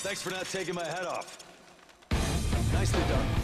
Thanks for not taking my head off. Nicely done.